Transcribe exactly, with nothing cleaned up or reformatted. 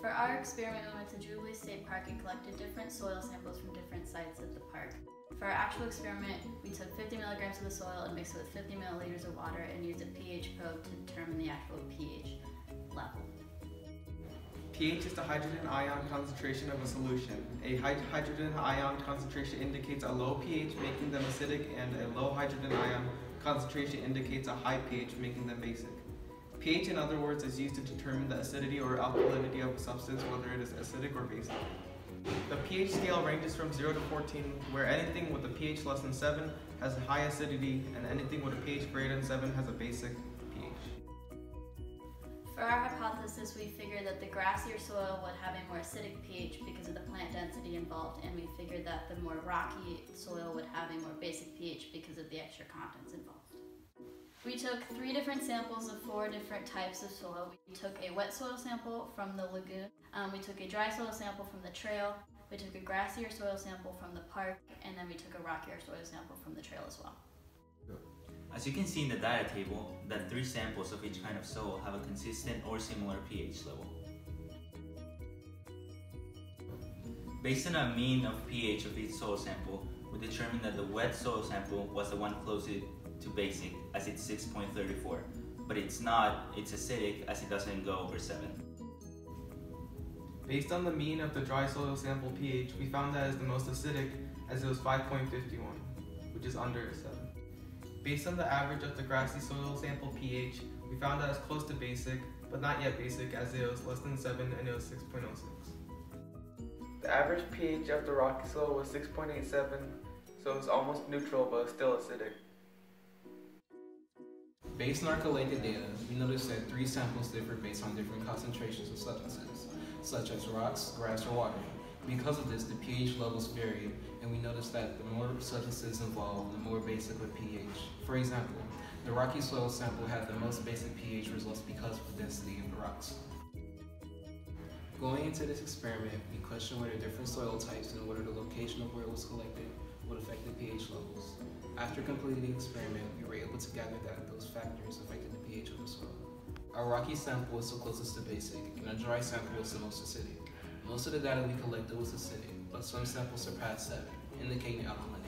For our experiment, we went to Jubilee State Park and collected different soil samples from different sites at the park. For our actual experiment, we took fifty milligrams of the soil and mixed it with fifty milliliters of water and used a pH probe to determine the actual pH level. pH is the hydrogen ion concentration of a solution. A high hydrogen ion concentration indicates a low pH, making them acidic, and a low hydrogen ion concentration indicates a high pH, making them basic. pH, in other words, is used to determine the acidity or alkalinity of a substance, whether it is acidic or basic. The pH scale ranges from zero to fourteen, where anything with a pH less than seven has a high acidity, and anything with a pH greater than seven has a basic pH. For our hypothesis, we figured that the grassier soil would have a more acidic pH because of the plant density involved, and we figured that the more rocky soil would have a more basic pH because of the extra contents involved. We took three different samples of four different types of soil. We took a wet soil sample from the lagoon, um, we took a dry soil sample from the trail, we took a grassier soil sample from the park, and then we took a rockier soil sample from the trail as well. As you can see in the data table, that three samples of each kind of soil have a consistent or similar pH level. Based on a mean of pH of each soil sample, we determined that the wet soil sample was the one closest to basic, as it's six point three four, but it's not, it's acidic, as it doesn't go over seven. Based on the mean of the dry soil sample pH, we found that it's the most acidic, as it was five point five one, which is under seven. Based on the average of the grassy soil sample pH, we found that it's close to basic, but not yet basic, as it was less than seven and it was six point zero six. The average pH of the rocky soil was six point eight seven, so it was almost neutral, but still acidic. Based on our collected data, we noticed that three samples differ based on different concentrations of substances, such as rocks, grass, or water. Because of this, the pH levels vary, and we noticed that the more substances involved, the more basic the pH. For example, the rocky soil sample had the most basic pH results because of the density of the rocks. Going into this experiment, we questioned whether different soil types and whether the location of where it was collected would affect the pH levels. After completing the experiment, we were able to gather that those factors affected the pH of the soil. Our rocky sample was the closest to basic, and our dry sample was the most acidic. Most of the data we collected was acidic, but some samples surpassed seven, indicating alkalinity.